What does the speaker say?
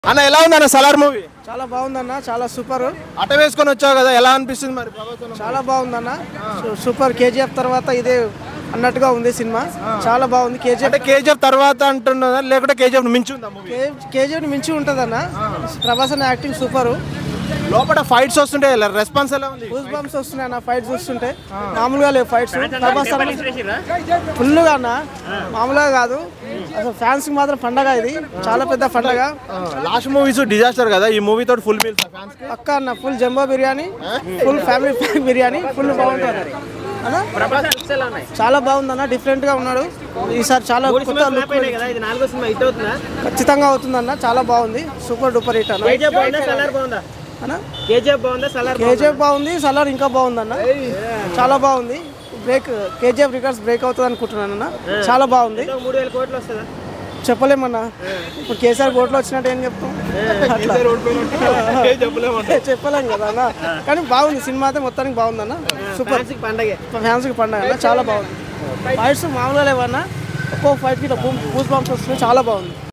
అన్న ఎలా ఉంది అన్న సలార్ మూవీ? చాలా బాగుందన్న, చాలా సూపర్. అట వేసుకొని వచ్చావు కదా, ఎలా అనిపిస్తుంది మరి? చాలా బాగుందన్న, సూపర్. కేజీఎఫ్ తర్వాత ఇదే అన్నట్టుగా ఉంది సినిమా. చాలా బాగుంది. కేజీఎఫ్ తర్వాత అంటున్నదా లేకుంటే కేజీఎఫ్ మించి ఉందా మూవీ? కేజీఎఫ్ ని మించి ఉంటదన్న. ప్రభాస్ అన్న యాక్టింగ్ సూపర్. లోపల ఫైట్స్ వస్తుంటే రెస్పాన్స్ ఎలా ఉంది? గూస్ బంప్స్ వస్తున్నాయి అన్న ఫైట్స్ చూస్తుంటే. మామూలుగా లేవు ఫైట్స్. ప్రభాస్ ఫుల్గా అన్న, మామూలుగా కాదు అసలు. ఫ్యాన్స్ కి మాత్రం పండగ, ఇది చాలా పెద్ద పండగ. లాస్ట్ మూవీస్ డిజాస్టర్ కదా, ఈ మూవీ తోటి ఫుల్ మీల్స్ ఫ్యాన్స్ కి పక్కా అన్న. Full jumbo biryani, full family pack biryani, full బాగుంటుంది అన్న. చాలా బాగుందన్న, డిఫరెంట్ గా ఉన్నాడు ఈసారి. చాలా కొత్త లుక్ ఖచ్చితంగా అవుతుందన్న. చాలా బాగుంది, సూపర్ డూపర్ హిట్ అన్న. కేజీఎఫ్ బాగుంది, సలార్ ఇంకా బాగుందన్న. చాలా బాగుంది. కేజీఎఫ్ రికార్డ్స్ బ్రేక్ అవుతుంది అనుకుంటున్నాను అన్న. చాలా బాగుంది. 3000 కోట్లు వస్తుందా? చెప్పలేమన్నా. ఇప్పుడు కేసీఆర్ కోట్లు వచ్చినట్టు ఏం చెప్తాం, చెప్పలేం కదా అన్న. కానీ బాగుంది సినిమా అయితే, మొత్తానికి బాగుందన్న. సూపర్. ఫ్యాన్స్ కి పండగ అన్న, చాలా బాగుంది. ఫైట్స్ మామూలుగా లేవన్నా. ఒక్కో ఫైట్ కి గూస్ బంప్స్ వస్తున్నాయి. చాలా బాగుంది.